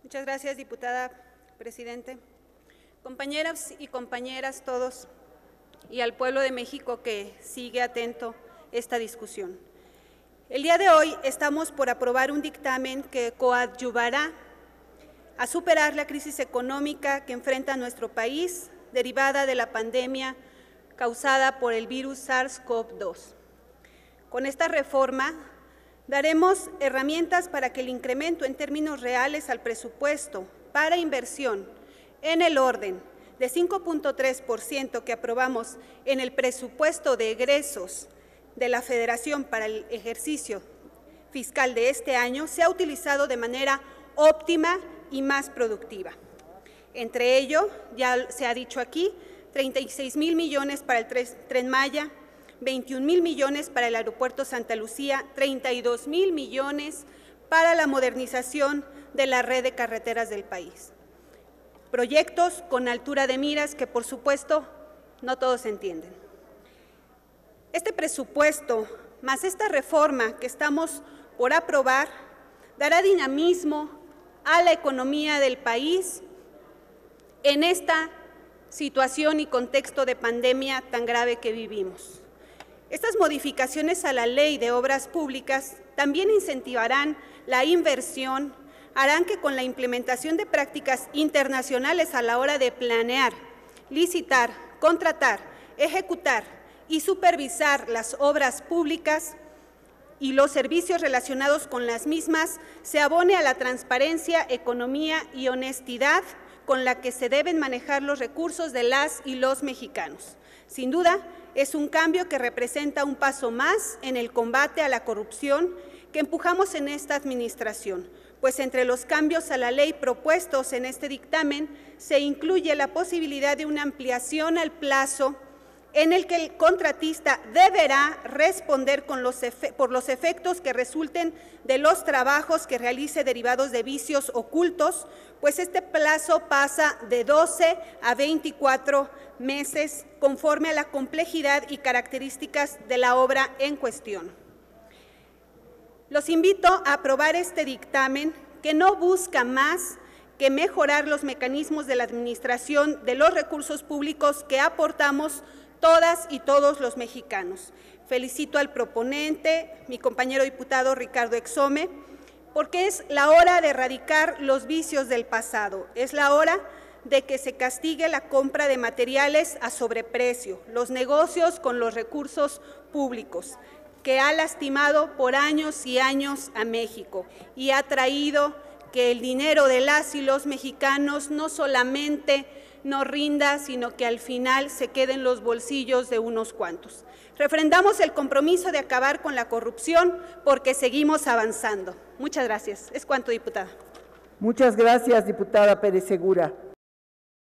Muchas gracias, diputada presidente. Compañeras y compañeras todos, y al pueblo de México que sigue atento esta discusión. El día de hoy estamos por aprobar un dictamen que coadyuvará a superar la crisis económica que enfrenta nuestro país, derivada de la pandemia causada por el virus SARS-CoV-2. Con esta reforma daremos herramientas para que el incremento en términos reales al presupuesto para inversión en el orden de 5.3% que aprobamos en el presupuesto de egresos de la Federación para el ejercicio fiscal de este año sea utilizado de manera óptima y más productiva. Entre ello, ya se ha dicho aquí, 36,000 millones para el Tren Maya, 21,000 millones para el Aeropuerto Santa Lucía, 32,000 millones para la modernización de la red de carreteras del país. Proyectos con altura de miras que, por supuesto, no todos entienden. Este presupuesto, más esta reforma que estamos por aprobar, dará dinamismo a la economía del país en esta situación y contexto de pandemia tan grave que vivimos. Estas modificaciones a la Ley de Obras Públicas también incentivarán la inversión, harán que con la implementación de prácticas internacionales a la hora de planear, licitar, contratar, ejecutar y supervisar las obras públicas y los servicios relacionados con las mismas, se abone a la transparencia, economía y honestidad con la que se deben manejar los recursos de las y los mexicanos. Sin duda, es un cambio que representa un paso más en el combate a la corrupción que empujamos en esta administración, pues entre los cambios a la ley propuestos en este dictamen se incluye la posibilidad de una ampliación al plazo en el que el contratista deberá responder por los efectos que resulten de los trabajos que realice derivados de vicios ocultos, pues este plazo pasa de 12 a 24 meses conforme a la complejidad y características de la obra en cuestión. Los invito a aprobar este dictamen que no busca más que mejorar los mecanismos de la administración de los recursos públicos que aportamos todas y todos los mexicanos. Felicito al proponente, mi compañero diputado Ricardo Exome, porque es la hora de erradicar los vicios del pasado, es la hora de que se castigue la compra de materiales a sobreprecio, los negocios con los recursos públicos, que ha lastimado por años y años a México y ha traído que el dinero de las y los mexicanos no solamente no rinda, sino que al final se quede en los bolsillos de unos cuantos. Refrendamos el compromiso de acabar con la corrupción porque seguimos avanzando. Muchas gracias. Es cuanto, diputada. Muchas gracias, diputada Pérez Segura.